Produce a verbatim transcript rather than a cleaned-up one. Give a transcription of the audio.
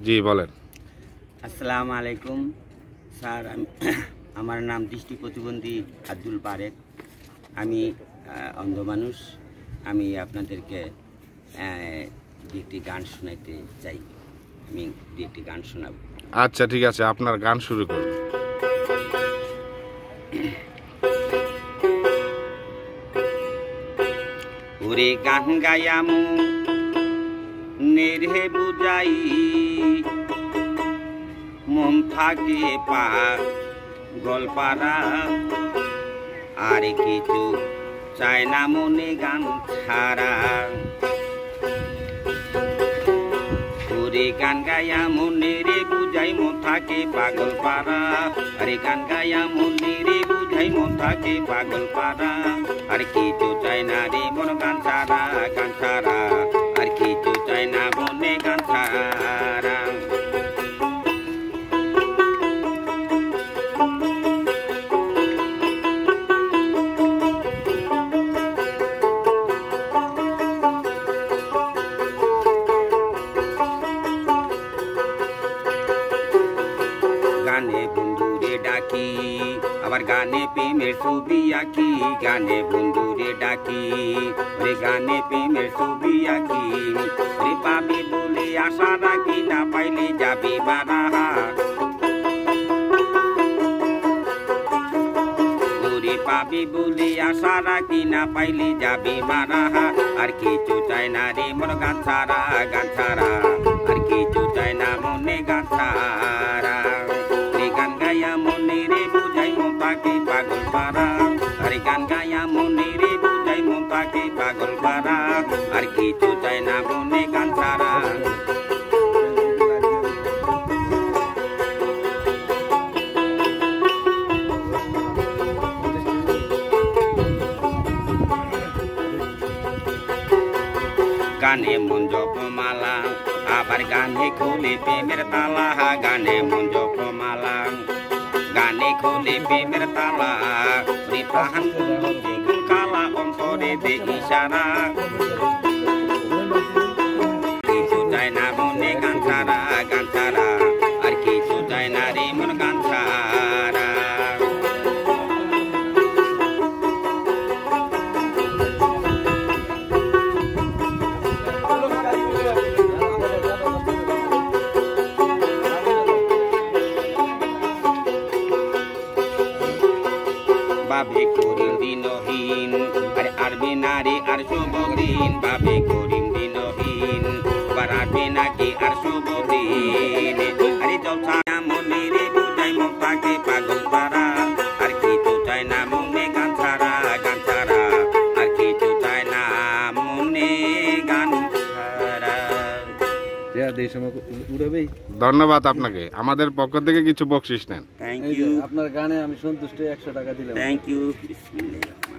জি বলেন। আসসালামু আলাইকুম স্যার, আমার নাম দৃষ্টি প্রতিবন্ধী আব্দুল পারেক। আমি অন্ধ মানুষ। আমি আপনাদেরকে একটি গান শোনাইতে চাই। আমি একটি গান শোনাব। আচ্ছা ঠিক আছে, আপনার গান শুরু করুন। ওরে গান গায়ামু নেরে বুঝাই, মন থাকে পা গলপারা, আর কিছু চায় না মনে গান ছাড়া। ওরে গান গায়া মনে রে বুঝাই মন থাকে পাগল পারা, আরে গান গায়া মনে রে বুঝাই মন থাকে পাগল পারা, আর কিছু চায় না রে মন গান ছাড়া গান ছাড়া, আর কিছু চায় না মনে গান ছাড়া। গানে বন্ধুরে ডাকি, আবার গানে প্রেমের ছবি আঁকি, গানে বন্ধুরে ডাকি, ওরে গানে প্রেমের ছবি আঁকি, ওরে পাবি বলে আশা রাখি, না পাইলে যাবি বারাহা, ওরে পাবি বলে আশা রাখি, না পাইলে যাবি বারাহা, আর কিছু চায় না রে মন গান ছাড়া গান ছাড়া, আর কিছু চায় না মনে গান ছাড়া। গান গায়া মনে রে বুঝাই মন থাকে পাগল পারা, আরে গান গায়া মনে রে বুঝাই মন থাকে পাগল পারা, আর কিছু চায় না মনে গান ছাড়া। গানে মন জপমালা, আবার গানে খুলে প্রেমের তালা, গানে মন জপমালা, গানে খুলে প্রেমের তালা, প্রাণ দ্বিগুণ কালা অন্তরে দে ইশারা, কিছু চায় না মনে গান ছাড়া গান ছাড়া, আর কিছু চায় না রে মন গান ছাড়া। বাবে করিম দিনহীন, আর আরবে নারী আর শুভদিন, বাবে করিম দিনহীন, আবার আরবে নাকি আর শুভদিন, আরে জলসা মনে রে বুঝাই মন থাকে পাগল পারা, আর কিছু চায় না মনে গান ছাড়া গান ছাড়া, আর কিছু চায় না মনে গান ছাড়া। ধন্যবাদ আপনাকে, আমাদের পক্ষ থেকে কিছু বকশিশ নেন। Thank you. আপনার গানে আমি সন্তুষ্ট, একশো টাকা দিলাম। Thank you.